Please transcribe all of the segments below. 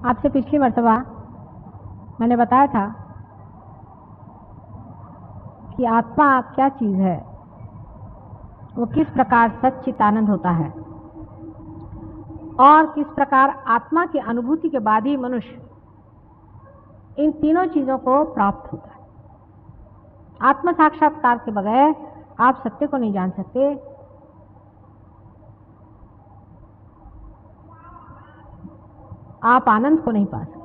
आपसे पिछली मर्तबा मैंने बताया था कि आत्मा क्या चीज है, वो किस प्रकार सच्चित आनंद होता है और किस प्रकार आत्मा की अनुभूति के बाद ही मनुष्य इन तीनों चीजों को प्राप्त होता है। आत्म साक्षात्कार के बगैर आप सत्य को नहीं जान सकते। आप आनंद को नहीं पा सकते।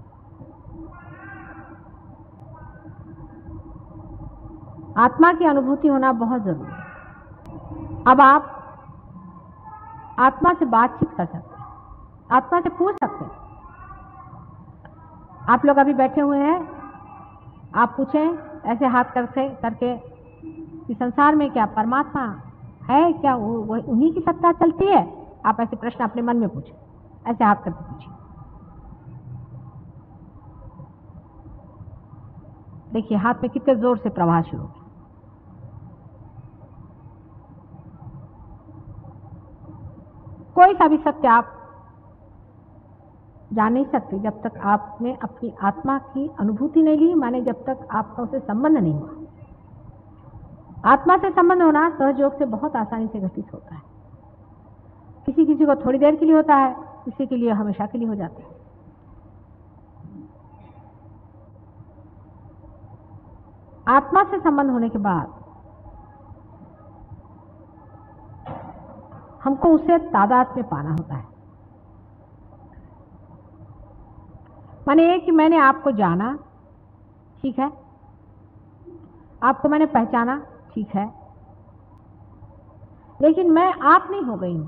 आत्मा की अनुभूति होना बहुत जरूरी है। अब आप आत्मा से बातचीत कर सकते हैं, आत्मा से पूछ सकते हैं। आप लोग अभी बैठे हुए हैं, आप पूछें ऐसे हाथ करके कि संसार में क्या परमात्मा है, क्या वो उन्हीं की सत्ता चलती है? आप ऐसे प्रश्न अपने मन में पूछें, ऐसे हाथ करके पूछिए। देखिए हाथ में कितने जोर से प्रवाह शुरू हो। कोई सा भी सत्य आप जान नहीं सकते जब तक आपने अपनी आत्मा की अनुभूति नहीं ली, माने जब तक आपका उसे संबंध नहीं हुआ। आत्मा से संबंध होना सहयोग से बहुत आसानी से घटित होता है। किसी किसी को थोड़ी देर के लिए होता है, किसी के लिए हमेशा के लिए हो जाता है। आत्मा से संबंध होने के बाद हमको उसे तादात्म्य पाना होता है। माने ये कि मैंने आपको जाना, ठीक है, आपको मैंने पहचाना, ठीक है, लेकिन मैं आप नहीं हो गई हूं।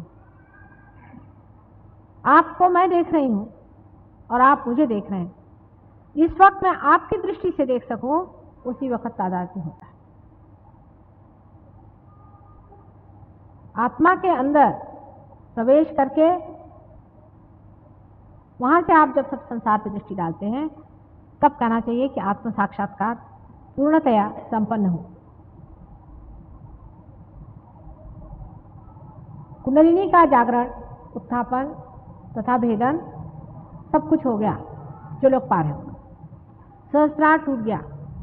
आपको मैं देख रही हूं और आप मुझे देख रहे हैं। जिस वक्त मैं आपकी दृष्टि से देख सकूं उसी वक्त तादात्म्य होता है। आत्मा के अंदर प्रवेश करके वहां से आप जब सब संसार पर दृष्टि डालते हैं तब कहना चाहिए कि आत्म साक्षात्कार पूर्णतया संपन्न हो। कुंडलिनी का जागरण, उत्थापन तथा भेदन सब कुछ हो गया जो लोग पा रहे हो। सहस्त्रार टूट गया।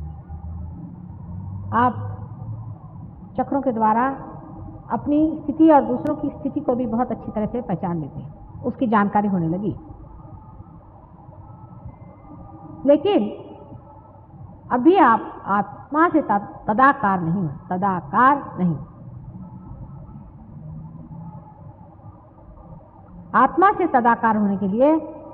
आप चक्रों के द्वारा अपनी स्थिति और दूसरों की स्थिति को भी बहुत अच्छी तरह से पहचान लेते हैं, उसकी जानकारी होने लगी। लेकिन अभी आप आत्मा से तदाकार नहीं हो, तदाकार नहीं। आत्मा से तदाकार होने के लिए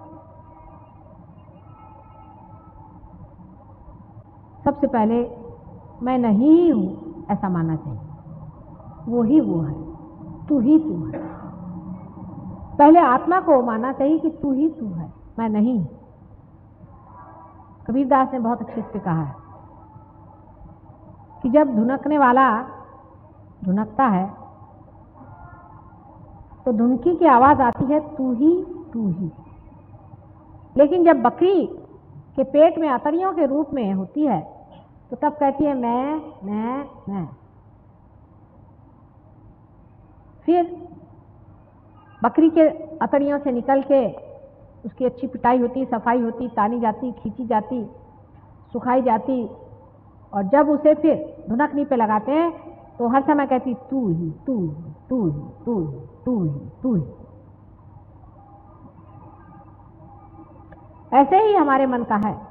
सबसे पहले मैं नहीं हूं ऐसा मानना चाहिए। वो ही वो है, तू ही तू है। पहले आत्मा को मानना चाहिए कि तू ही तू है, मैं नहीं। कबीरदास ने बहुत अच्छे से कहा है कि जब धुनकने वाला धुनकता है तो धुनकी की आवाज आती है तू ही तू ही। लेकिन जब बकरी के पेट में अतड़ियों के रूप में होती है तो तब कहती है मैं। फिर बकरी के अतड़ियों से निकल के उसकी अच्छी पिटाई होती, सफाई होती, तानी जाती, खींची जाती, सुखाई जाती, और जब उसे फिर धुनकनी पे लगाते हैं तो हर समय कहती तू ही तू ही तू ही तू ही तू ही तू ही। ऐसे ही हमारे मन का है।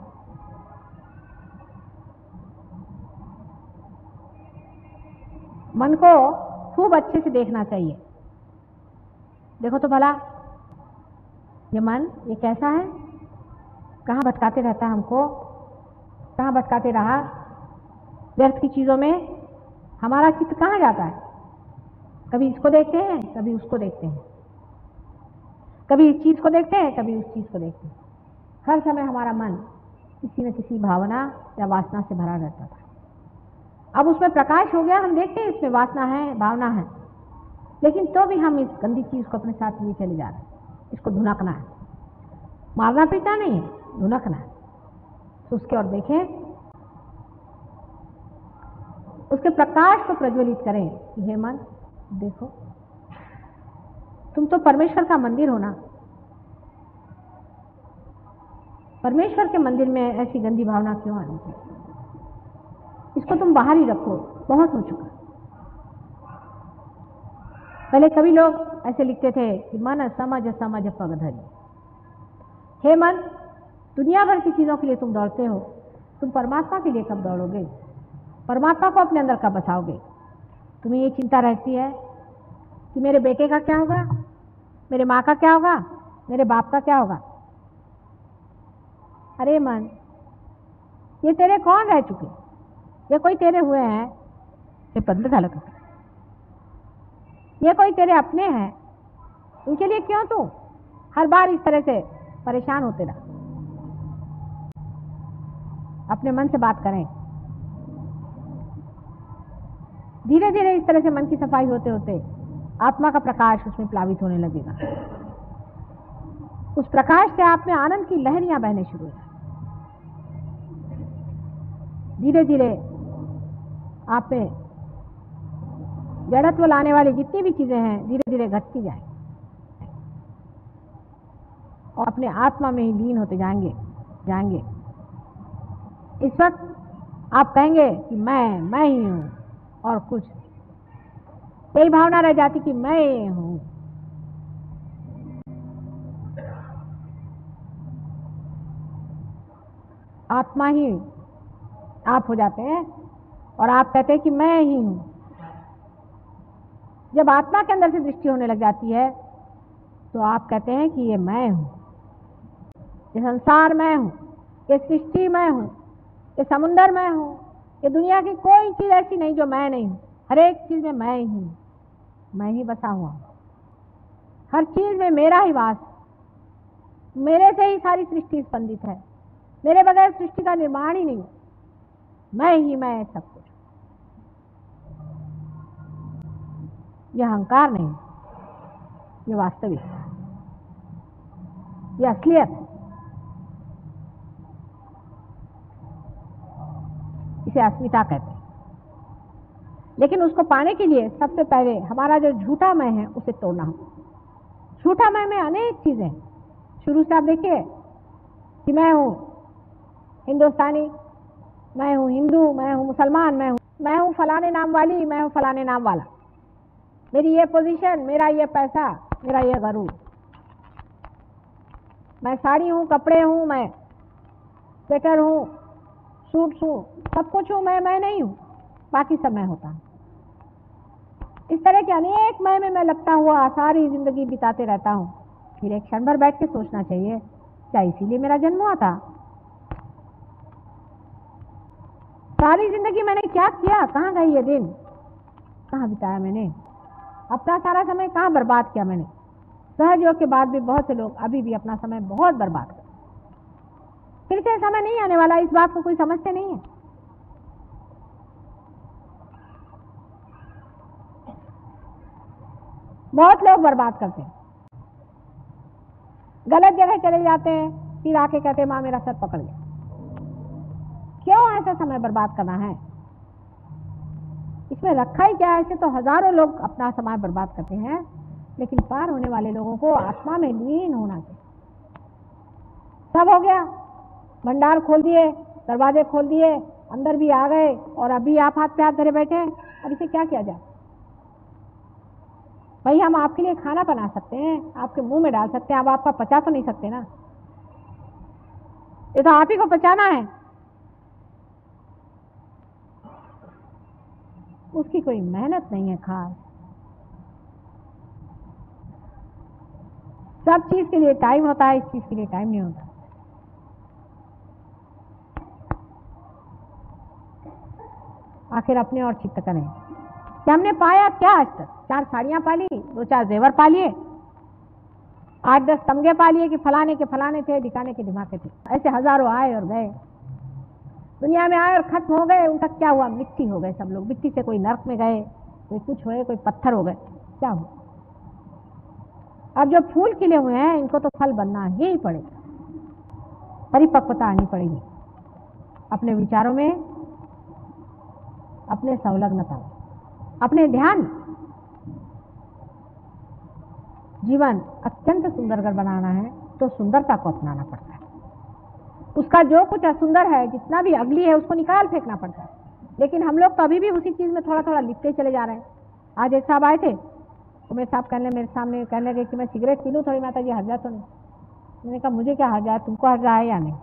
मन को खूब अच्छे से देखना चाहिए। देखो तो भला ये मन ये कैसा है, कहाँ भटकाते रहता है हमको, कहाँ भटकाते रहा व्यर्थ की चीजों में। हमारा चित्त कहाँ जाता है? कभी इसको देखते हैं, कभी उसको देखते हैं, कभी इस चीज को देखते हैं, कभी उस चीज को देखते हैं। हर समय हमारा मन किसी न किसी भावना या वासना से भरा रहता था। अब उसमें प्रकाश हो गया, हम देखते हैं इसमें वासना है, भावना है, लेकिन तो भी हम इस गंदी चीज को अपने साथ लिए चले जा रहे हैं। इसको धुनकना है, मारना पीटना नहीं है, धुनकना है। तो उसके और देखें, उसके प्रकाश को प्रज्वलित करें कि हे मन देखो, तुम तो परमेश्वर का मंदिर हो ना। परमेश्वर के मंदिर में ऐसी गंदी भावना क्यों आनी चाहिए? इसको तुम बाहर ही रखो, बहुत हो चुका। पहले कवि लोग ऐसे लिखते थे कि मन समझ समझ पग धरी। हे मन, दुनिया भर की चीजों के लिए तुम दौड़ते हो, तुम परमात्मा के लिए कब दौड़ोगे? परमात्मा को अपने अंदर कब बसाओगे? तुम्हें ये चिंता रहती है कि मेरे बेटे का क्या होगा, मेरे माँ का क्या होगा, मेरे बाप का क्या होगा। अरे मन, ये तेरे कौन रह चुके? ये कोई तेरे हुए हैं? ये बंद था लगा, ये कोई तेरे अपने हैं? उनके लिए क्यों तू हर बार इस तरह से परेशान होते रहा? अपने मन से बात करें। धीरे धीरे इस तरह से मन की सफाई होते होते आत्मा का प्रकाश उसमें प्लावित होने लगेगा। उस प्रकाश से आप में आनंद की लहरियां बहने शुरू हो जाए। धीरे धीरे आप में जड़त्व लाने वाली जितनी भी चीजें हैं धीरे धीरे घटती जाए और अपने आत्मा में ही लीन होते जाएंगे। इस वक्त आप कहेंगे कि मैं ही हूं और कुछ, यही भावना रह जाती कि मैं हूं। आत्मा ही आप हो जाते हैं और आप कहते हैं कि मैं ही हूं। जब आत्मा के अंदर से दृष्टि होने लग जाती है तो आप कहते हैं कि ये मैं हूं, ये संसार मैं हूं, ये सृष्टि मैं हूं, ये समुंदर मैं हूं, ये दुनिया की कोई चीज ऐसी नहीं जो मैं नहीं हूं। हर एक चीज में मैं ही बसा हुआ हूं। हर चीज में मेरा ही वास, मेरे से ही सारी सृष्टि स्पंदित है। मेरे बगैर सृष्टि का निर्माण ही नहीं। मैं सब कुछ। यह अहंकार नहीं, यह वास्तविक, यह असलियत है। इसे अस्मिता कहते हैं। लेकिन उसको पाने के लिए सबसे पहले हमारा जो झूठा मैं है उसे तोड़ना होगा। झूठा मैं में अनेक चीजें, शुरू से आप देखिए कि मैं हूं हिंदुस्तानी, मैं हूं हिंदू, मैं हूं मुसलमान, मैं हूं फलाने नाम वाली, मैं हूं फलाने नाम वाला, मेरी ये पोजीशन, मेरा ये पैसा, मेरा ये गरूर, मैं साड़ी हूं, कपड़े हूं, मैं स्वेटर हूं, सूट हूं, सब कुछ हूं, मैं नहीं हूं, बाकी सब मैं होता हूं। इस तरह के अनेक मैं लगता हुआ सारी जिंदगी बिताते रहता हूं। फिर एक क्षण भर बैठ के सोचना चाहिए, क्या इसीलिए मेरा जन्म हुआ था? सारी जिंदगी मैंने क्या किया? कहाँ गई ये दिन? कहाँ बिताया मैंने? अपना सारा समय कहाँ बर्बाद किया मैंने? सहज योग के बाद भी बहुत से लोग अभी भी अपना समय बहुत बर्बाद करते। फिर से समय नहीं आने वाला, इस बात को कोई समझते नहीं है। बहुत लोग बर्बाद करते हैं, गलत जगह चले जाते हैं, फिर आके कहते हैं माँ मेरा सर पकड़ गया। क्यों ऐसा समय बर्बाद करना है? इसमें रखा ही क्या है? ऐसे तो हजारों लोग अपना समय बर्बाद करते हैं, लेकिन पार होने वाले लोगों को आत्मा में लीन होना चाहिए। सब हो गया, भंडार खोल दिए, दरवाजे खोल दिए, अंदर भी आ गए और अभी आप हाथ पे हाथ धरे बैठे हैं। अब इसे क्या किया जाए? भाई हम आपके लिए खाना बना सकते हैं, आपके मुंह में डाल सकते हैं, अब आपका पचा तो नहीं सकते ना, ये तो आप ही को पचाना है। उसकी कोई मेहनत नहीं है खास। सब चीज के लिए टाइम होता है, इस चीज के लिए टाइम नहीं होता। आखिर अपने और चित्त करें कि हमने पाया क्या आज तक? 4 साड़ियां पाली, 2-4 जेवर पालिए, 8-10 तमगे पालिए कि फलाने के फलाने थे, दिखाने के दिमागे थे। ऐसे हजारों आए और गए, दुनिया में आए और खत्म हो गए। उनका क्या हुआ? मिट्टी हो गए सब लोग। मिट्टी से कोई नर्क में गए, कोई कुछ हुए, कोई पत्थर हो गए। क्या हुआ? अब जो फूल खिले हुए हैं इनको तो फल बनना ही पड़ेगा, परिपक्वता आनी पड़ेगी अपने विचारों में, अपने संलग्नता, अपने ध्यान। जीवन अत्यंत सुंदर बनाना है तो सुंदरता को अपनाना पड़ता है। उसका जो कुछ असुंदर है, जितना भी अगली है, उसको निकाल फेंकना पड़ता है। लेकिन हम लोग तो अभी भी उसी चीज में थोड़ा थोड़ा लिखते चले जा रहे हैं। आज एक साहब आए थे, तो मेरे साहब मेरे सामने कहने लगे कि मैं सिगरेट पी लूँ थोड़ी, माता जी हर्जा तो नहीं। मैंने कहा मुझे क्या हर्जा है, तुमको हर्जा है या नहीं?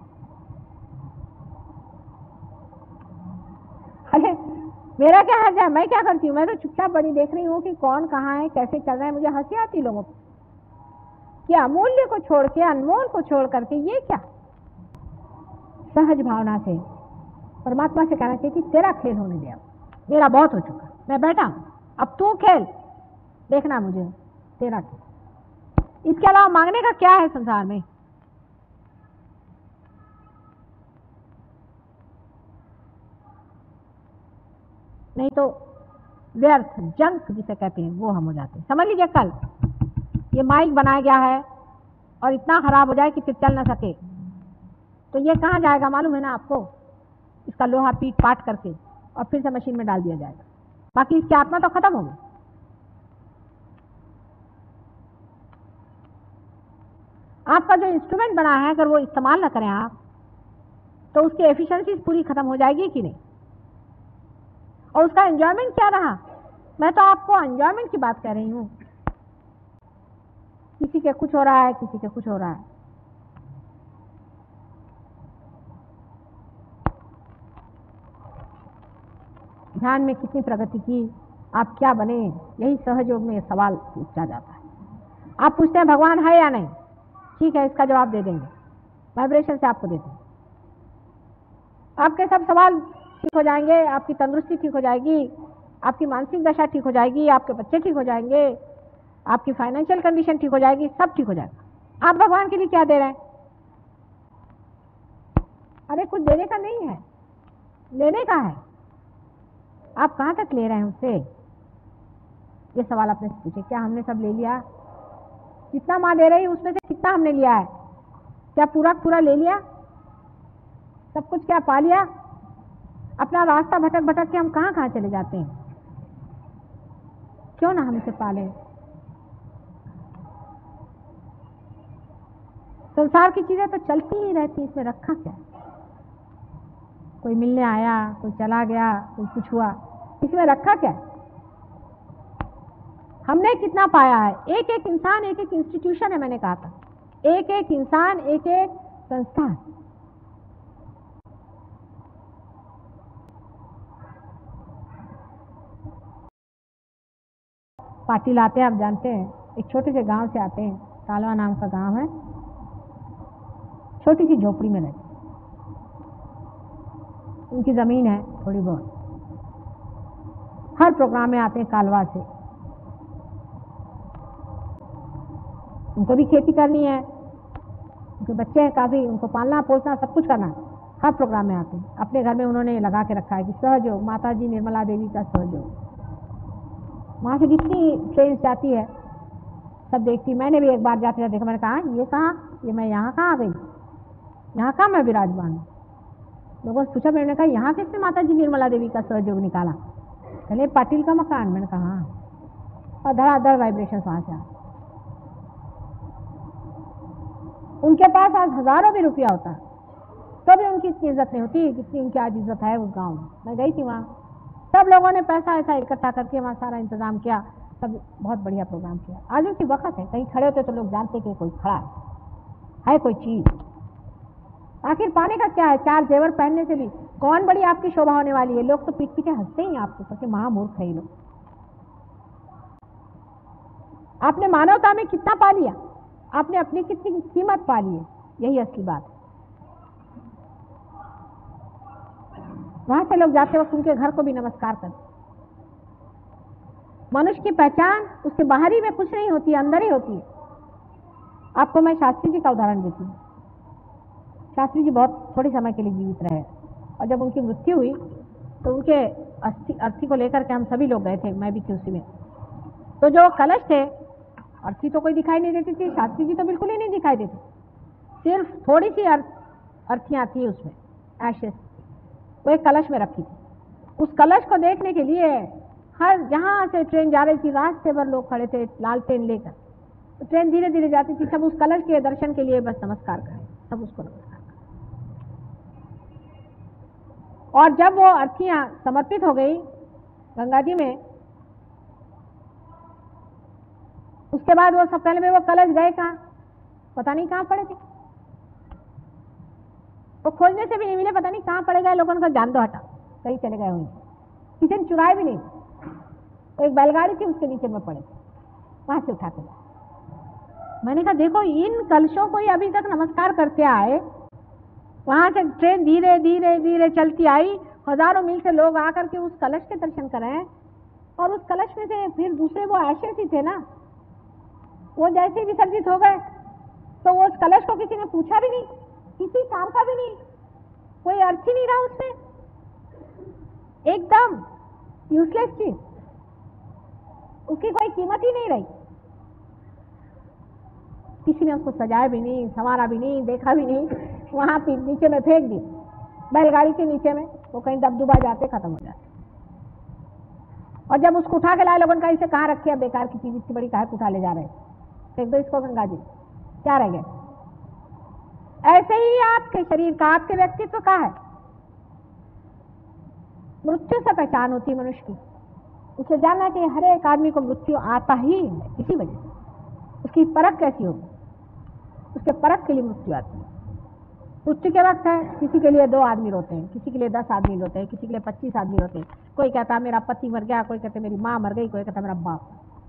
अरे मेरा क्या हर्जा है, मैं क्या करती हूँ? मैं तो चुपचाप बड़ी देख रही हूँ कि कौन कहाँ है, कैसे चल रहा है। मुझे हंसी आती लोगों को कि अमूल्य को छोड़ के, अनमोल को छोड़ करके ये क्या। सहज भावना से परमात्मा से कहना चाहिए कि तेरा खेल होने दे, अब मेरा बहुत हो चुका, मैं बैठा हूं, अब तू खेल, देखना मुझे तेरा खेल। इसके अलावा मांगने का क्या है संसार में? नहीं तो व्यर्थ जंक जिसे कहते हैं वो हम हो जाते हैं। समझ लीजिए कल ये माइक बनाया गया है और इतना खराब हो जाए कि फिर चल ना सके, तो ये कहाँ जाएगा मालूम है ना आपको? इसका लोहा पीट पाट करके और फिर से मशीन में डाल दिया जाएगा, बाकी इसकी आत्मा तो खत्म होगी। आपका जो इंस्ट्रूमेंट बना है अगर वो इस्तेमाल ना करें आप, तो उसकी एफिशिएंसी पूरी खत्म हो जाएगी कि नहीं? और उसका एंजॉयमेंट क्या रहा? मैं तो आपको एंजॉयमेंट की बात कह रही हूं। किसी के कुछ हो रहा है, किसी के कुछ हो रहा है। ध्यान में कितनी प्रगति की, आप क्या बने, यही सहयोग में सवाल पूछा जाता है। आप पूछते हैं भगवान है या नहीं, ठीक है, इसका जवाब दे देंगे, वाइब्रेशन से आपको देते हैं। आपके सब सवाल ठीक हो जाएंगे, आपकी तंदुरुस्ती ठीक हो जाएगी, आपकी मानसिक दशा ठीक हो जाएगी, आपके बच्चे ठीक हो जाएंगे, आपकी फाइनेंशियल कंडीशन ठीक हो जाएगी, सब ठीक हो जाएगा। आप भगवान के लिए क्या दे रहे हैं? अरे कुछ देने का नहीं है, लेने का है। आप कहां तक ले रहे हैं उससे? ये सवाल अपने से पूछे, क्या हमने सब ले लिया? जितना माँ दे रही उसमें से कितना हमने लिया है? क्या पूरा पूरा ले लिया? सब कुछ क्या पा लिया? अपना रास्ता भटक भटक के हम कहां कहां चले जाते हैं। क्यों ना हम इसे पाले? संसार की चीजें तो चलती ही रहती, इसमें रखा क्या? कोई मिलने आया, कोई चला गया, कोई कुछ हुआ, इसमें रखा क्या? हमने कितना पाया है? एक एक इंसान एक एक इंस्टीट्यूशन है, मैंने कहा था, एक एक इंसान एक एक संस्थान। पाटिल आते हैं, आप जानते हैं, एक छोटे से गांव से आते हैं, कालवा नाम का गांव है, छोटी सी झोपड़ी में रहते, उनकी जमीन है थोड़ी बहुत। हर प्रोग्राम में आते हैं कालवा से, उनको भी खेती करनी है, उनके बच्चे हैं काफी, उनको पालना पोसना सब कुछ करना है। हर प्रोग्राम में आते हैं। अपने घर में उन्होंने लगा के रखा है कि सहयोग, माता जी निर्मला देवी का सहयोग। वहां से जितनी ट्रेन जाती है सब देखती। मैंने भी एक बार जाते देखा, मैंने कहा ये कहाँ, ये मैं यहाँ कहाँ आ गई, यहाँ कहाँ मैं विराजमान हूँ। लोगों से पूछा, मैंने कहा यहाँ किसने माता जी निर्मला देवी का सहयोग निकाला? पहले पाटिल का मकान। मैंने कहा हाँ, और धड़ाधड़ वाइब्रेशन वहां से। उनके पास आज हजारों भी रुपया होता तो भी उनकी इतनी इज्जत नहीं होती जितनी उनकी आज इज्जत है उस गांव में। मैं गई थी वहाँ, सब लोगों ने पैसा ऐसा इकट्ठा करके वहाँ सारा इंतजाम किया, सब बहुत बढ़िया प्रोग्राम किया। आज उनकी वक्त है, कहीं खड़े होते तो लोग जानते कि कोई खड़ा है कोई चीज। आखिर पाने का क्या है? चार जेवर पहनने से भी कौन बड़ी आपकी शोभा होने वाली है? लोग तो पीठ पीछे हंसते ही आपको क्योंकि महामूर्ख है ये लोग। आपने मानवता में कितना पा लिया, आपने अपनी कितनी कीमत पा ली है, यही असली बात है। वहां से लोग जाते वक्त उनके घर को भी नमस्कार करते। मनुष्य की पहचान उसके बाहरी में कुछ नहीं होती, अंदर ही होती है। आपको मैं शास्त्री जी का उदाहरण देती हूँ। शास्त्री जी बहुत थोड़े समय के लिए जीवित रहे और जब उनकी मृत्यु हुई तो उनके अर्थी को लेकर के हम सभी लोग गए थे, मैं भी थी उसी में। तो जो कलश थे, अर्थी तो कोई दिखाई नहीं देती थी, शास्त्री जी तो बिल्कुल ही नहीं दिखाई देती, सिर्फ थोड़ी सी अर्थियां थी उसमें, एशेस, वो एक कलश में रखी थी। उस कलश को देखने के लिए हर जहां से ट्रेन जा रही थी रास्ते भर लोग खड़े थे लालटेन लेकर। तो ट्रेन धीरे धीरे जाती थी, सब उस कलश के दर्शन के लिए बस नमस्कार करें, सब उसको नमस्कार करें। और जब वो अर्थियां समर्पित हो गई गंगा जी में, उसके बाद वो सब पहले में वो कलश गए कहाँ, पता नहीं कहाँ पड़े थे। वो खोजने से भी नहीं मिले, पता नहीं कहाँ पड़े गए। लोगों ने कहा जान दो, हटा, कहीं चले गए होंगे, किसी ने चुराए भी नहीं। तो एक बैलगाड़ी थी, उसके नीचे में पड़े, वहां से उठा के लाए। मैंने कहा देखो, इन कलशों को ही अभी तक नमस्कार करते आए, वहां से ट्रेन धीरे धीरे धीरे चलती आई, हजारों मील से लोग आकर के उस कलश के दर्शन करें, और उस कलश में से फिर दूसरे वो एशेस ही थे ना, वो जैसे विसर्जित हो गए, तो वो उस कलश को किसी ने पूछा भी नहीं, किसी काम का भी नहीं, कोई अर्थ ही नहीं रहा उसमें, एकदम यूजलेस चीज, उसकी कोई कीमत ही नहीं रही। किसी ने उसको सजाया भी नहीं, संवारा भी नहीं, देखा भी नहीं, वहां पे नीचे में फेंक दी, बैलगाड़ी के नीचे में, वो कहीं दबदुबा जाते, खत्म हो जाते। और जब उसको उठा के लाए, लोगों ने कहा इसे कहाँ रखे, बेकार की चीज इतनी बड़ी कहाँ उठा ले जा रहे, फेंक दो इसको गंगा जी, क्या रह गए। ऐसे ही आपके शरीर का, आपके व्यक्तित्व का है, मृत्यु से पहचान होती है मनुष्य की। उसे जानना चाहिए हर एक आदमी को मृत्यु आता ही है, किसी वजह से। उसकी परख कैसी होगी, उसके परख के लिए मृत्यु आती है। मृत्यु के वक्त है, किसी के लिए 2 आदमी रोते हैं, किसी के लिए 10 आदमी रोते हैं, किसी के लिए 25 आदमी रोते हैं। कोई कहता है मेरा पति मर गया, कोई कहता है मेरी माँ मर गई, कोई कहता है मेरा बाप।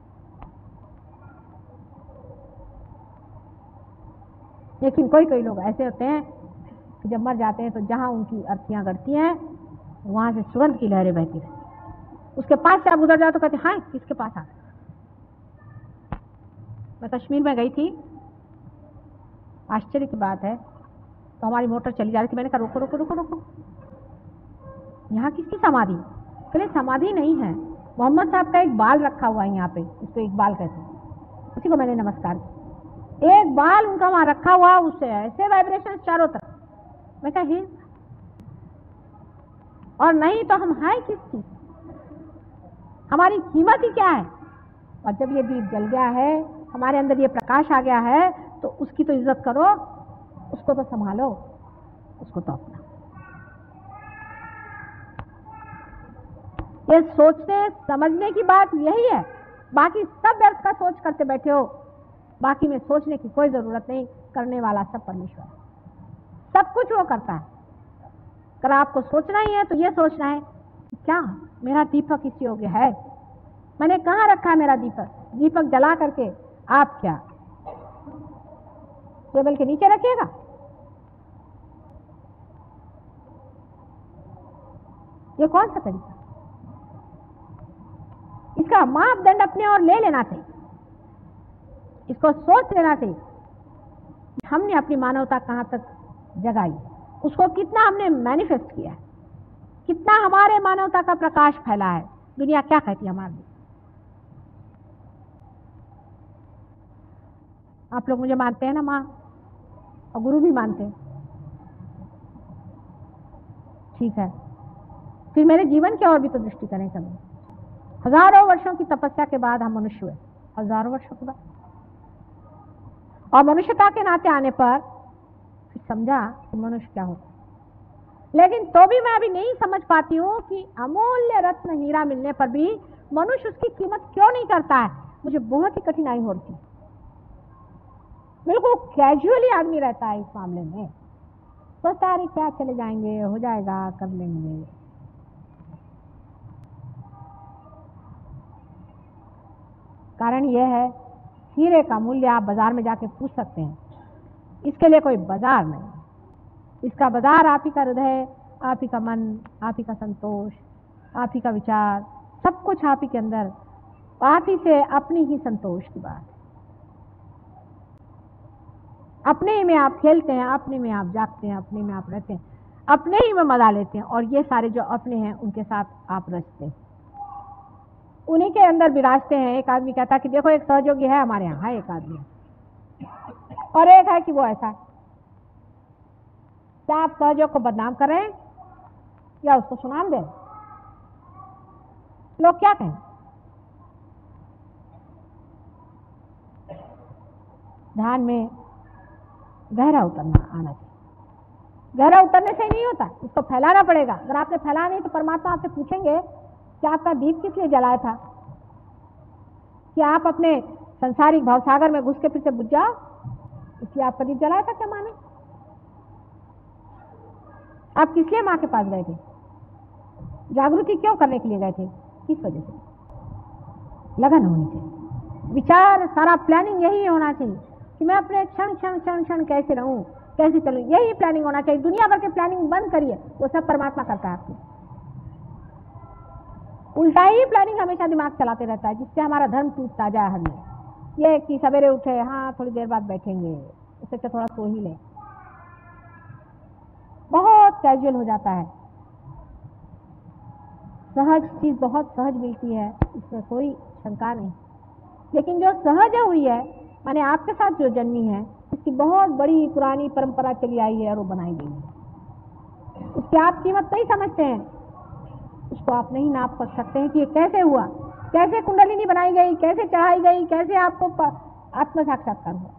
लेकिन कोई कोई लोग ऐसे होते हैं कि जब मर जाते हैं तो जहां उनकी अर्थियां गड़ती हैं, वहां से सुगंध की लहरें बहती रहती। उसके पास से आप गुजर जाओ तो कहते हैं हाँ किसके पास आ। मैं कश्मीर में गई थी, आश्चर्य की बात है, तो हमारी मोटर चली जा रही थी। मैंने कहा रोको रोको रोको रोको, यहाँ किसकी समाधि? कहले समाधि नहीं है, मोहम्मद साहब का एक बाल रखा हुआ है यहाँ पे, उसको एक बाल कहते हैं। उसी को मैंने नमस्कार किया। एक बाल उनका वहां रखा हुआ, उससे ऐसे वाइब्रेशन चारों तरफ। मैं कहा और नहीं तो हम हैं किस चीज, हमारी कीमत ही क्या है? और जब ये दीप जल गया है, हमारे अंदर ये प्रकाश आ गया है, तो उसकी तो इज्जत करो, उसको तो संभालो, उसको तो अपना। ये सोचने समझने की बात यही है, बाकी सब व्यर्थ का सोच करते बैठे हो। बाकी में सोचने की कोई जरूरत नहीं, करने वाला सब परमेश्वर है, सब कुछ वो करता है। अगर आपको सोचना ही है तो ये सोचना है क्या मेरा दीपक इस योग्य है, मैंने कहाँ रखा है मेरा दीपक? दीपक जला करके आप क्या टेबल के नीचे रखिएगा? ये कौन सा तरीका? इसका मापदंड अपने और ले लेना चाहिए, इसको सोच लेना चाहिए हमने अपनी मानवता कहां तक जगाई, उसको कितना हमने मैनिफेस्ट किया है, कितना हमारे मानवता का प्रकाश फैला है, दुनिया क्या कहती है हमारे लिए। आप लोग मुझे मानते हैं ना माँ, और गुरु भी मानते हैं, ठीक है, फिर मेरे जीवन की और भी तो दृष्टि करें कभी। हजारों वर्षों की तपस्या के बाद हम मनुष्य हुए, हजारों वर्षों के बाद, और मनुष्यता के नाते आने पर फिर समझा कि मनुष्य क्या होता है। लेकिन तो भी मैं अभी नहीं समझ पाती हूँ कि अमूल्य रत्न हीरा मिलने पर भी मनुष्य उसकी कीमत क्यों नहीं करता है। मुझे बहुत ही कठिनाई होती, बिल्कुल कैजुअली आदमी रहता है इस मामले में, सोचता है क्या चले जाएंगे, हो जाएगा, कर लेंगे। कारण यह है, हीरे का मूल्य आप बाजार में जाके पूछ सकते हैं, इसके लिए कोई बाजार नहीं, इसका बाजार आप ही का हृदय, आप ही का मन, आप ही का संतोष, आप ही का विचार, सब कुछ आप ही के अंदर, आप ही से अपनी ही संतोष की बात। अपने ही में आप खेलते हैं, अपने में आप जागते हैं, अपने में आप रहते हैं, अपने ही में मजा लेते हैं, और ये सारे जो अपने हैं उनके साथ आप रचते हैं, उन्हीं के अंदर विराजते हैं। एक आदमी कहता कि देखो एक सहयोगी है हमारे यहाँ, है एक आदमी, और एक है कि वो ऐसा है। क्या आप सहयोग को बदनाम कर रहे हैं या उसको सुनाम दे? लोग क्या कहें? ध्यान में गहरा उतरना आना चाहिए। गहरा उतरने से ही नहीं होता, इसको फैलाना पड़ेगा। अगर आपने फैलाया नहीं तो परमात्मा आपसे पूछेंगे कि आपका दीप किस लिए जलाया था, कि आप अपने संसारिक भावसागर में घुस के फिर से बुझ जाओ, इसलिए आपका दीप जलाया था क्या माने? आप किस लिए माँ के पास गए थे? जागृति क्यों करने के लिए गए थे? किस वजह से? लगन होनी चाहिए, विचार, सारा प्लानिंग यही होना चाहिए कि मैं अपने क्षण क्षण क्षण क्षण कैसे रहूं, कैसे चलूं, यही प्लानिंग होना चाहिए। दुनिया भर के प्लानिंग बंद करिए, वो सब परमात्मा करता है आपकी। उल्टा ही प्लानिंग हमेशा दिमाग चलाते रहता है, जिससे हमारा धर्म टूटता जाए। हमें ये कि सवेरे उठे, हाँ थोड़ी देर बाद बैठेंगे, उससे अच्छा थोड़ा सो ही ले, बहुत कैजुअल हो जाता है। सहज चीज बहुत सहज मिलती है, इसमें कोई शंका नहीं। लेकिन जो सहज हुई है, माने आपके साथ जो जन्मी है, इसकी बहुत बड़ी पुरानी परंपरा चली आई है और वो बनाई गई है। उसकी आप कीमत नहीं समझते हैं, उसको आप नहीं नाप कर सकते हैं कि ये कैसे हुआ, कैसे कुंडलिनी बनाई गई, कैसे चढ़ाई गई, कैसे आपको आत्म साक्षात्कार हुआ।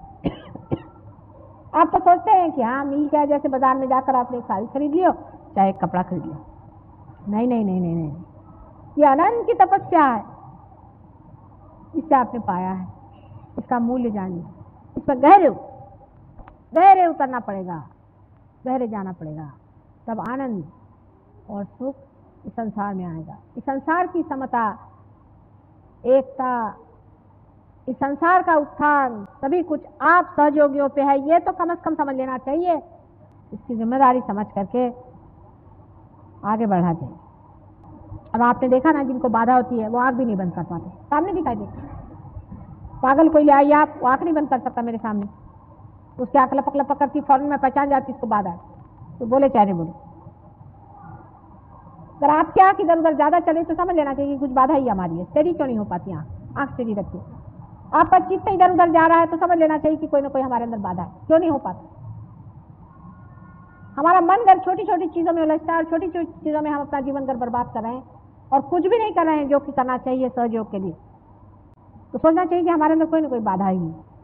आप तो सोचते हैं कि हाँ मिल गया, जैसे बाजार में जाकर आपने एक साड़ी खरीद लियो, चाहे एक कपड़ा खरीद लियो। नहीं नहीं नहीं नहीं नहीं, ये अनंत की तपस्या है, इससे आपने पाया है, इसका मूल्य जानिए। इसमें गहरे उतरना पड़ेगा, गहरे जाना पड़ेगा, तब आनंद और सुख इस संसार में आएगा। इस संसार की समता, एकता, इस संसार का उत्थान, सभी कुछ आप सहयोगियों पे है, ये तो कम से कम समझ लेना चाहिए। इसकी जिम्मेदारी समझ करके आगे बढ़ा जाए। अब आपने देखा ना, जिनको बाधा होती है वो आंख भी नहीं बंद कर पाते, सामने दिखाई देता। पागल कोई ले आइए आप, वो आंख नहीं बंद कर सकता मेरे सामने, उसकी आंख लपक लपक करती, फौरन में पहचान जाती इसको बाधा है, तो बोले चाहे नहीं बोले। अगर आपकी आंख इधर उधर ज्यादा चले तो समझ लेना चाहिए कि कुछ बाधा ही हमारी है, स्टेडी क्यों नहीं हो पाती आंख स्टेडी रखिए। आपका चित्त इधर उधर जा रहा है तो समझ लेना चाहिए कि कोई ना कोई हमारे अंदर बाधा है, क्यों नहीं हो पाता। हमारा मन घर छोटी छोटी चीजों में उलझता है और छोटी छोटी चीजों में हम अपना जीवन घर बर्बाद कर रहे हैं और कुछ भी नहीं कर रहे हैं जो कि करना चाहिए सहयोग के लिए। तो सोचना चाहिए कि हमारे अंदर कोई ना कोई बाधा ही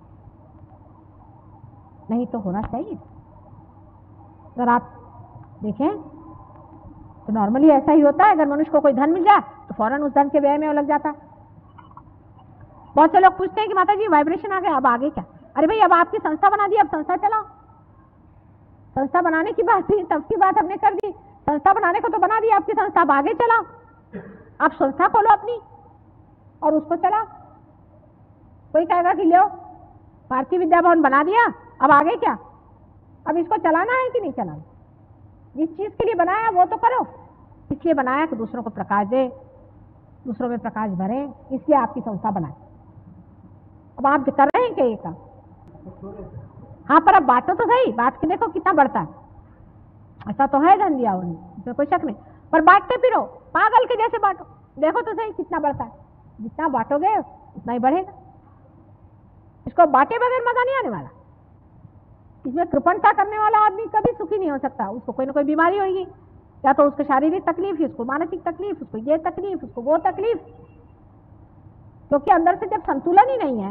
नहीं तो होना चाहिए। अगर आप देखें तो नॉर्मली ऐसा ही होता है, अगर मनुष्य को कोई धन मिल जाए तो फौरन उस धन के व्यय में लग जाता है। बहुत से लोग पूछते हैं कि माता जी वाइब्रेशन आ गया, अब आगे क्या? अरे भाई अब आपकी संस्था बना दी, अब संस्था चलाओ। संस्था बनाने की बात थी, तब की बात हमने कर दी, संस्था बनाने को तो बना दी आपकी संस्था, अब आगे चलाओ। आप संस्था खोलो अपनी और उसको चलाओ। कोई कहेगा कि लो भारतीय विद्या भवन बना दिया, अब आगे क्या? अब इसको चलाना है कि नहीं चलाना? जिस चीज के लिए बनाया वो तो करो। इसलिए बनाया कि दूसरों को प्रकाश दे, दूसरों में प्रकाश भरे, इसलिए आपकी संस्था बनाए। अब आप कर रहे हैं क्या ये काम? हाँ, पर अब बांटो तो सही, बांट के देखो कितना बढ़ता है। ऐसा तो है धन दिया उन्हें, इसमें कोई शक नहीं, पर बांटते फिरो, पागल के जैसे बांटो, देखो तो सही कितना बढ़ता है। जितना बांटोगे उतना ही बढ़ेगा। इसको बांटे बगैर मजा नहीं आने वाला। इसमें कृपणता करने वाला आदमी कभी सुखी नहीं हो सकता। उसको कोई ना कोई बीमारी होगी, या तो उसको शारीरिक तकलीफ, उसको मानसिक तकलीफ, उसको ये तकलीफ, उसको वो तकलीफ, क्योंकि अंदर से जब संतुलन ही नहीं है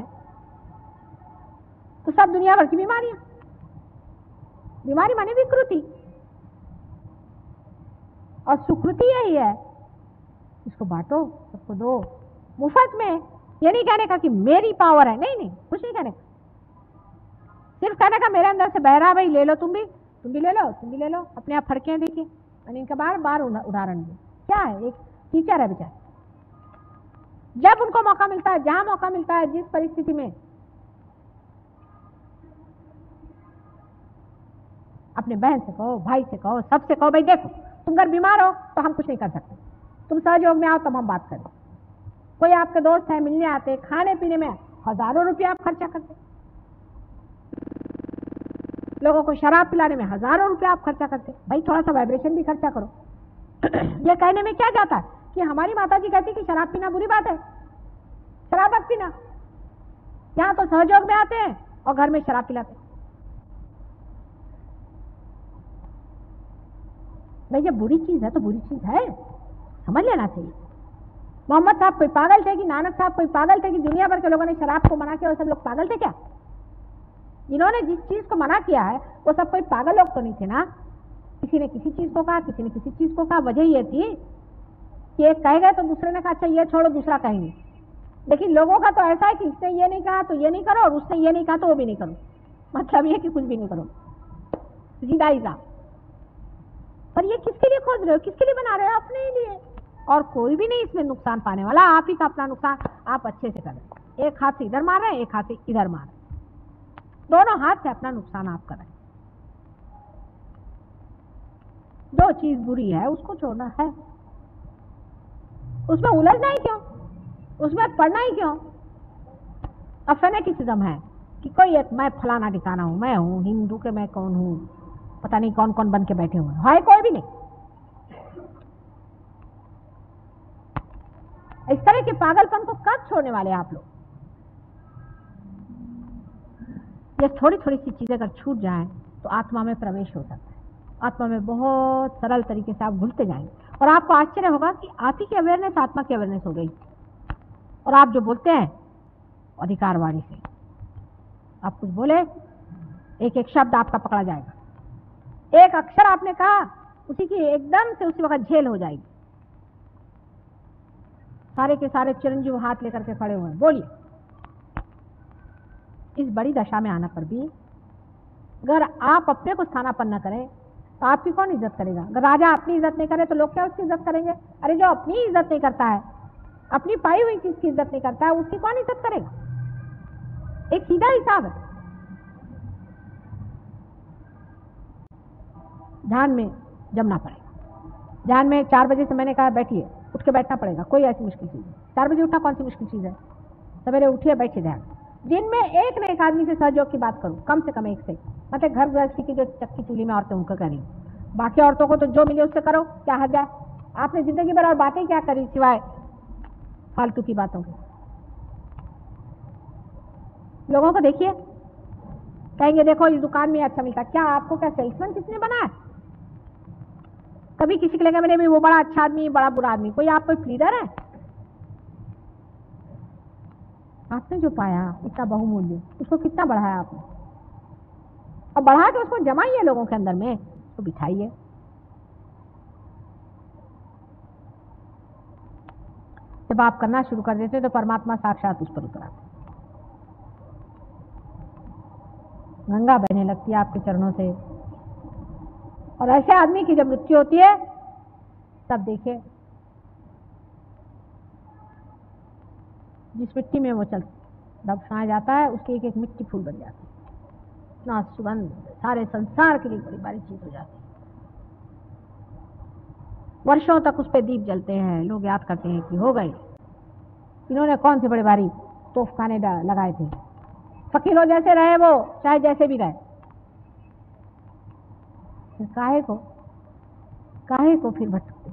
तो सब दुनिया भर की बीमारियां। बीमारी माने विकृति, और सुकृति यही है। इसको बांटो, सबको दो मुफ्त में। ये नहीं कहने का कि मेरी पावर है, नहीं नहीं, कुछ नहीं कहने का। सिर्फ कहने का मेरे अंदर से बह रहा, भाई ले लो, तुम भी ले लो, तुम भी ले लो। अपने आप फर्क हैं देखिए। मैंने इनका बार बार उदाहरण दिया। क्या है, एक टीचर है बेचारा, जब उनको मौका मिलता है, जहां मौका मिलता है, जिस परिस्थिति में, अपने बहन से कहो, भाई से कहो, सबसे कहो, भाई देखो तुम अगर बीमार हो तो हम कुछ नहीं कर सकते, तुम सहयोग में आओ तब हम बात करें। कोई आपके दोस्त है, मिलने आते, खाने पीने में हजारों रुपया आप खर्चा करते, लोगों को शराब पिलाने में हजारों रुपया आप खर्चा करते। भाई थोड़ा सा वाइब्रेशन भी खर्चा करो। ये कहने में क्या जाता है कि हमारी माता जी कहती कि शराब पीना बुरी बात है, शराब मत पीना। यहाँ तो सहयोग में आते हैं और घर में शराब पिलाते। भाई ये बुरी चीज है तो बुरी चीज है, समझ लेना चाहिए। मोहम्मद साहब कोई पागल थे कि नानक साहब कोई पागल थे कि दुनिया भर के लोगों ने शराब को मना किया और सब लोग पागल थे क्या? जिन्होंने जिस चीज को मना किया है वो सब कोई पागल लोग तो नहीं थे ना। किसी ने किसी चीज को कहा, किसी ने किसी चीज को कहा। वजह ये थी कि एक कह गए तो दूसरे ने कहा अच्छा ये छोड़ो, दूसरा कहेंगे। लेकिन लोगों का तो ऐसा है कि इसने ये नहीं कहा तो ये नहीं करो, और उसने ये नहीं कहा तो वो भी नहीं करो। मतलब ये कि कुछ भी नहीं करो, सीधा ही जा। पर ये किसके लिए खोज रहे हो, किसके लिए बना रहे हो? अपने ही लिए। और कोई भी नहीं इसमें नुकसान पाने वाला, आप ही का अपना नुकसान आप अच्छे से कर रहे हैं। एक हाथ से इधर मार रहे हैं, एक हाथ से इधर मार रहे हैं, दोनों हाथ से अपना नुकसान आप कर रहे हैं। जो चीज बुरी है उसको छोड़ना है, उसमें उलझना ही क्यों, उसमें पढ़ना ही क्यों? अब फेनेटिसिज्म है कि कोई एक मैं फलाना ठिकाना हूं, मैं हूं हिंदू के, मैं कौन हूं, पता नहीं कौन कौन बन के बैठे हुए हैं, कोई भी नहीं। इस तरह के पागलपन को कब छोड़ने वाले आप लोग? ये थोड़ी थोड़ी सी चीजें अगर छूट जाएं तो आत्मा में प्रवेश हो सकता है। आत्मा में बहुत सरल तरीके से आप घुलते जाएंगे और आपको आश्चर्य होगा कि आप ही की अवेयरनेस आत्मा की अवेयरनेस हो गई। और आप जो बोलते हैं अधिकारवाणी से, आप कुछ बोले एक एक शब्द आपका पकड़ा जाएगा, एक अक्षर आपने कहा उसी की एकदम से उसी वक्त झेल हो जाएगी। सारे के सारे चिरंजीव हाथ लेकर के खड़े हुए हैं, बोलिए। इस बड़ी दशा में आना पर भी अगर आप अपने को स्थानापन्न न करें तो आपकी कौन इज्जत करेगा? अगर राजा अपनी इज्जत नहीं करे तो लोग क्या उसकी इज्जत करेंगे? अरे जो अपनी इज्जत नहीं करता है, अपनी पाई हुई चीज की इज्जत नहीं करता है, उसकी कौन इज्जत करेगा? एक सीधा हिसाब है। ध्यान में जमना पड़ेगा। ध्यान में 4 बजे से मैंने कहा बैठिए, उठ के बैठना पड़ेगा। कोई ऐसी मुश्किल चीज है? 4 बजे उठना कौन सी मुश्किल चीज है? सवेरे उठिए, बैठिए ध्यान। दिन में एक न एक आदमी से सहयोग की बात करूं, कम से कम एक से। मतलब घर गृहस्थी की जो चक्की चूल्ही में औरतें उनको करी, बाकी औरतों को तो जो मिले उससे करो, क्या हद है? आपने जिंदगी भर और बातें क्या करी सिवाय फालतू की बातों की? लोगों को देखिए, कहेंगे देखो इस दुकान में अच्छा मिलता। क्या आपको क्या सेल्समैन किसने बनाया? कभी किसी के लगे मैंने भी वो बड़ा अच्छा आदमी, बड़ा बुरा आदमी। कोई आप कोई लीडर है? आपने जो पाया इतना बहुमूल्य, उसको कितना बढ़ाया आपने, और बढ़ा के उसको जमाइए लोगों के अंदर में, तो बिठाइए। जब आप करना शुरू कर देते तो परमात्मा साक्षात उस पर उतर आते, गंगा बहने लगती है आपके चरणों से। और ऐसे आदमी की जब मृत्यु होती है तब देखिए जिस मिट्टी में वो चल दफनाया जाता है उसकी एक एक मिट्टी फूल बन जाती है। इतना सुगंध सारे संसार के लिए बड़ी भारी चीज हो जाती है। वर्षों तक उस पर दीप जलते हैं, लोग याद करते हैं कि हो गए इन्होंने कौन से बड़े भारी तोफखाने लगाए थे। फकीरों जैसे रहे वो, चाहे जैसे भी रहे, काहे को फिर भटकते?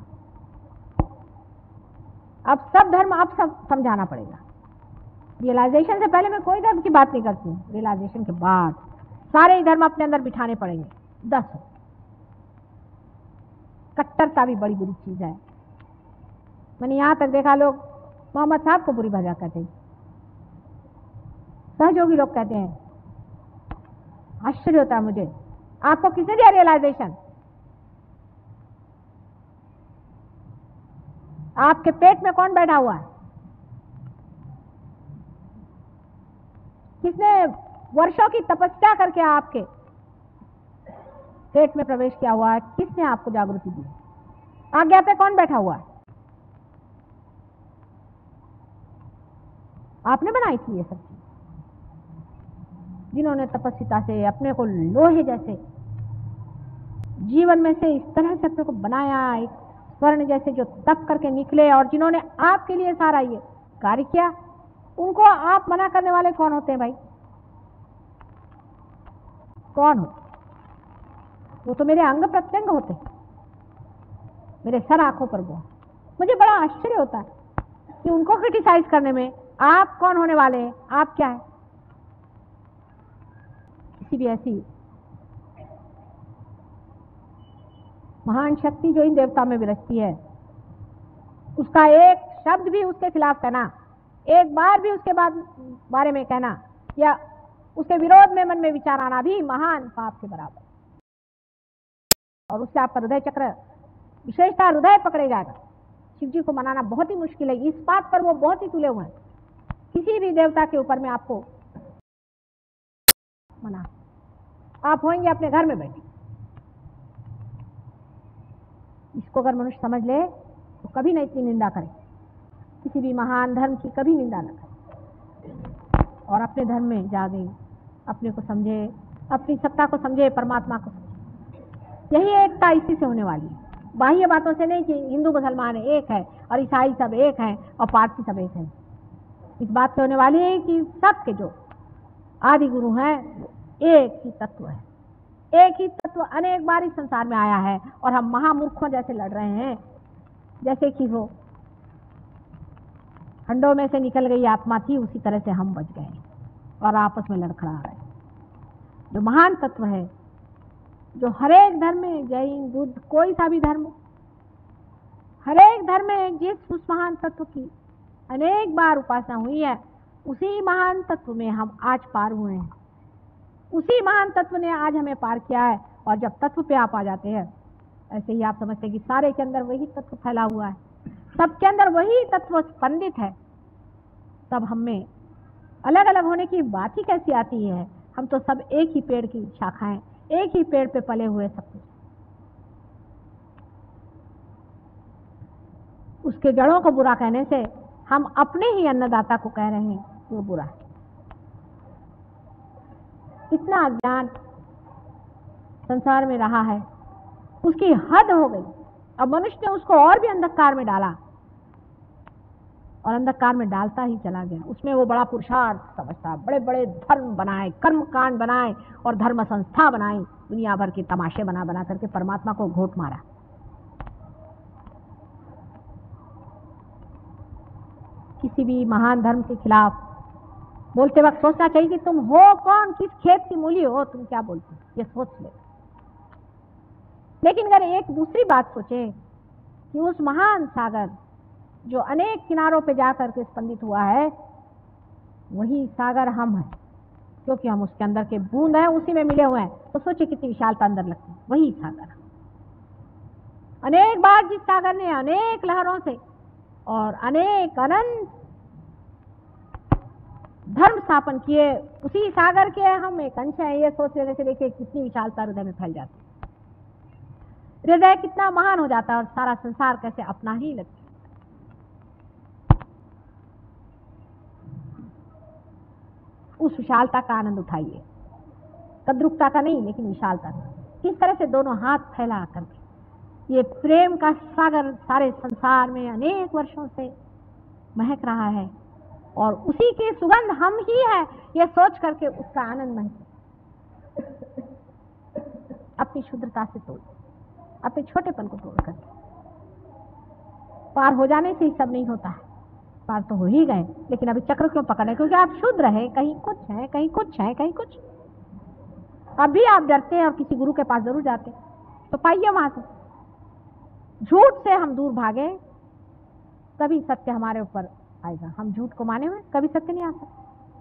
अब सब धर्म आप सब समझाना पड़ेगा। रियलाइजेशन से पहले मैं कोई धर्म की बात नहीं करती हूँ, रियलाइजेशन के बाद सारे ही धर्म अपने अंदर बिठाने पड़ेंगे। 10 कट्टरता भी बड़ी बुरी चीज है। मैंने यहां तक देखा लोग मोहम्मद साहब को बुरी भजा कहते हैं, सहयोगी लोग कहते हैं। आश्चर्य होता है मुझे, आपको किसने दिया रियलाइजेशन? आपके पेट में कौन बैठा हुआ है? किसने वर्षों की तपस्या करके आपके पेट में प्रवेश किया हुआ है? किसने आपको जागृति दी? आज्ञा पे कौन बैठा हुआ है? आपने बनाई थी ये सब चीज। जिन्होंने तपस्या से अपने को लोहे जैसे जीवन में से इस तरह से अपने को बनाया, एक स्वर्ण जैसे जो तप करके निकले, और जिन्होंने आपके लिए सारा ये कार्य किया, उनको आप मना करने वाले कौन होते हैं भाई? कौन हो? वो तो मेरे अंग प्रत्यंग होते, मेरे सर आंखों पर वो। मुझे बड़ा आश्चर्य होता है कि उनको क्रिटिसाइज करने में आप कौन होने वाले हैं? आप क्या है? किसी भी ऐसी महान शक्ति जो इन देवता में विरजती है, उसका एक शब्द भी उसके खिलाफ कहना, एक बार भी उसके बारे में कहना, या उसके विरोध में मन में विचार आना भी महान पाप के बराबर, और उससे आपका हृदय चक्र, विशेषतः हृदय पकड़े जाएगा। शिव जी को मनाना बहुत ही मुश्किल है, इस बात पर वो बहुत ही तुले हुए हैं। किसी भी देवता के ऊपर में आपको मना, आप होंगे अपने घर में बैठे। इसको अगर मनुष्य समझ ले तो कभी नहीं इतनी निंदा करे, किसी भी महान धर्म की कभी निंदा न करे, और अपने धर्म में जागे, अपने को समझे, अपनी सत्ता को समझे, परमात्मा को समझे। यही एकता इसी से होने वाली है, बाह्य बातों से नहीं कि हिंदू मुसलमान एक है और ईसाई सब एक हैं और पारसी सब एक हैं। इस बात से होने वाली है कि सबके जो आदि गुरु हैं एक ही तत्व है, एक ही तत्व अनेक बार इस संसार में आया है, और हम महामूर्खों जैसे लड़ रहे हैं, जैसे कि वो खंडों में से निकल गई आत्मा थी, उसी तरह से हम बच गए और आपस में लड़खड़ा रहे। जो महान तत्व है, जो हरेक धर्म में, जैन बुद्ध कोई सा भी धर्म, हरेक धर्म में जिस उस महान तत्व की अनेक बार उपासना हुई है, उसी महान तत्व में हम आज पार हुए हैं, उसी महान तत्व ने आज हमें पार किया है। और जब तत्व पे आप आ जाते हैं, ऐसे ही आप समझते हैं कि सारे के अंदर वही तत्व फैला हुआ है, सबके अंदर वही तत्व स्पंदित है, तब हमें अलग अलग होने की बात ही कैसी आती है। हम तो सब एक ही पेड़ की शाखाएं, एक ही पेड़ पे पले हुए सब कुछ। उसके जड़ों को बुरा कहने से हम अपने ही अन्नदाता को कह रहे हैं वो बुरा है। इतना अज्ञान संसार में रहा है, उसकी हद हो गई। अब मनुष्य ने उसको और भी अंधकार में डाला, और अंधकार में डालता ही चला गया। उसमें वो बड़ा पुरुषार्थ समझता, बड़े बड़े धर्म बनाए, कर्म कांड बनाए और धर्म संस्था बनाई, दुनिया भर के तमाशे बना बना करके परमात्मा को घोट मारा। किसी भी महान धर्म के खिलाफ बोलते वक्त सोचना चाहिए कि तुम हो कौन, किस खेत की मूली हो, तुम क्या बोलते हो, ये सोच ले। लेकिन अगर एक दूसरी बात सोचे कि उस महान सागर जो अनेक किनारों पे जाकर के स्पंदित हुआ है, वही सागर हम हैं, क्योंकि हम उसके अंदर के बूंद हैं, उसी में मिले हुए हैं। तो सोचिए कितनी विशालता अंदर लगती है। वही सागर अनेक बार, जिस सागर ने अनेक लहरों से और अनेक अनंत धर्म स्थापन किए, उसी सागर के हम एक अंश हैं। ये सोच लेने से देखिए कितनी विशालता हृदय में फैल जाती है, हृदय कितना महान हो जाता है और सारा संसार कैसे अपना ही लगता है। उस विशालता का आनंद उठाइए, तद्रुपता का नहीं, लेकिन विशालता का। इस तरह से दोनों हाथ फैला करके ये प्रेम का सागर सारे संसार में अनेक वर्षों से महक रहा है, और उसी की सुगंध हम ही है, ये सोच करके उसका आनंद महसूस। अपनी शुद्धता से तोड़, अपने छोटेपन को तोड़ करके पार हो जाने से ही सब नहीं होता है। पार तो हो ही गए, लेकिन अभी चक्र क्यों पकड़े? क्योंकि आप शुद्ध रहे, कहीं कुछ है, कहीं कुछ है, कहीं कुछ। अभी आप डरते हैं और किसी गुरु के पास जरूर जाते, तो पाइए वहां से। झूठ से हम दूर भागे, तभी सत्य हमारे ऊपर आएगा। हम झूठ को माने हुए कभी सत्य नहीं आ सकता।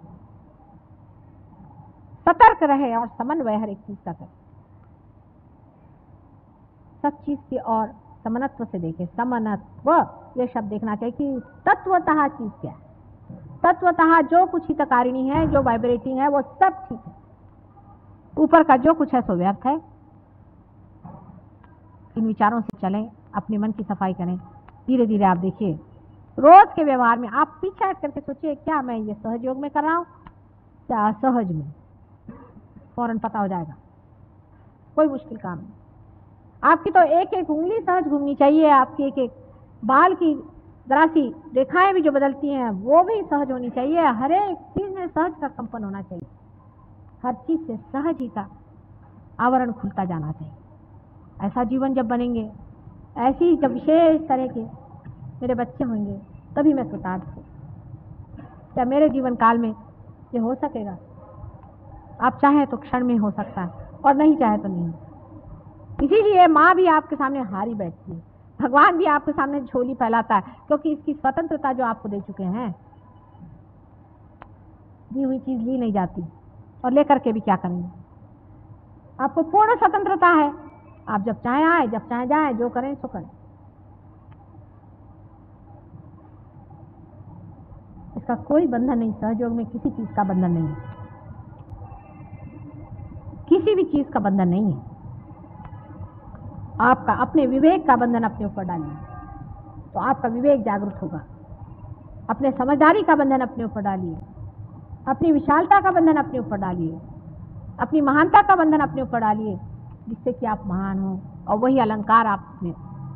सतर्क रहे और समन्वय हर एक चीज का करें, सब चीज की और समनत्व से देखे। समनत्व ये शब्द देखना चाहिए कि तत्वतः चीज क्या है। तत्वतः जो कुछ हितकारिणी है, जो वाइब्रेटिंग है, वो सब ठीक है। ऊपर का जो कुछ है सो व्यर्थ है। इन विचारों से चलें, अपने मन की सफाई करें। धीरे धीरे आप देखिए रोज के व्यवहार में आप पीछे हट करके सोचिए, क्या मैं ये सहज योग में कर रहा हूं, क्या असहज में? फौरन पता हो जाएगा। कोई मुश्किल काम नहीं। आपकी तो एक एक उंगली सहज घूमनी चाहिए, आपकी एक एक बाल की जरा सी रेखाएं भी जो बदलती हैं वो भी सहज होनी चाहिए। हर एक चीज में सहज का कंपन होना चाहिए। हर चीज से सहज ही का आवरण खुलता जाना चाहिए। ऐसा जीवन जब बनेंगे, ऐसी जब विशेष तरह के मेरे बच्चे होंगे, तभी मैं कृतार्थ हूँ। क्या मेरे जीवन काल में ये हो सकेगा? आप चाहें तो क्षण में हो सकता है, और नहीं चाहे तो नहीं। इसीलिए माँ भी आपके सामने हारी बैठती है, भगवान भी आपके सामने झोली फैलाता है, क्योंकि इसकी स्वतंत्रता जो आपको दे चुके हैं, दी हुई चीज ली नहीं जाती। और लेकर के भी क्या करेंगे? आपको पूर्ण स्वतंत्रता है, आप जब चाहे आए, जब चाहे जाए, जो करें सो करें। इसका कोई बंधन नहीं, सहयोग में किसी चीज का बंधन नहीं है, किसी भी चीज का बंधन नहीं है। आपका अपने विवेक का बंधन अपने ऊपर डालिए तो आपका विवेक जागृत होगा। अपने समझदारी का बंधन अपने ऊपर डालिए, अपनी विशालता का बंधन अपने ऊपर डालिए, अपनी महानता का बंधन अपने ऊपर डालिए, जिससे कि आप महान हो और वही अलंकार आप में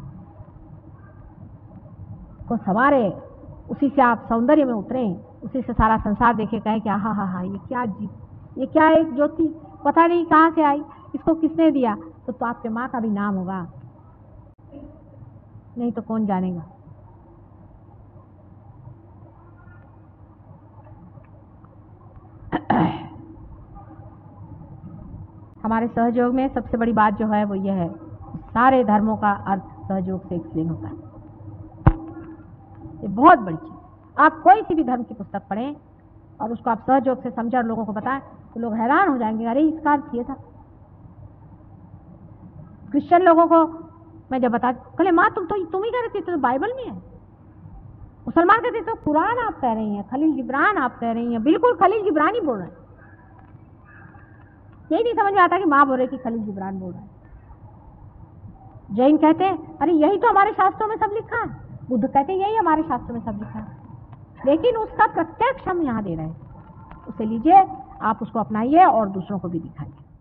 को संवारे, उसी से आप सौंदर्य में उतरें, उसी से सारा संसार देखे, कहे कि हा हा हा, ये क्या जीव, ये क्या एक ज्योति, पता नहीं कहाँ से आई, इसको किसने दिया। तो आपके माँ का भी नाम होगा, नहीं तो कौन जानेगा। हमारे सहयोग में सबसे बड़ी बात जो है वो ये है, सारे धर्मों का अर्थ सहयोग से एक्सप्लेन होता है। ये बहुत बड़ी चीज। आप कोई सी भी धर्म की पुस्तक पढ़ें और उसको आप सहयोग से समझें और लोगों को बताएं तो लोग हैरान हो जाएंगे, अरे इसका अर्थ ये था। क्रिश्चियन लोगों को मैं जब बता, कहले माँ तुम ही कह रही थी तो बाइबल में है। मुसलमान कहते तो कुरान आप कह रही हैं, खलील जिब्रान आप कह रही हैं, बिल्कुल खलील जिब्रान ही बोल रहे हैं। यही नहीं समझ में आता कि माँ बोल रही कि खलील जिब्रान बोल रहे हैं। जैन कहते हैं अरे यही तो हमारे शास्त्रों में सब लिखा है, बुद्ध कहते हैं यही हमारे शास्त्रों में सब लिखा है, लेकिन उसका प्रत्यक्ष हम यहाँ दे रहे हैं। उसे लीजिए, आप उसको अपनाइए और दूसरों को भी दिखाइए।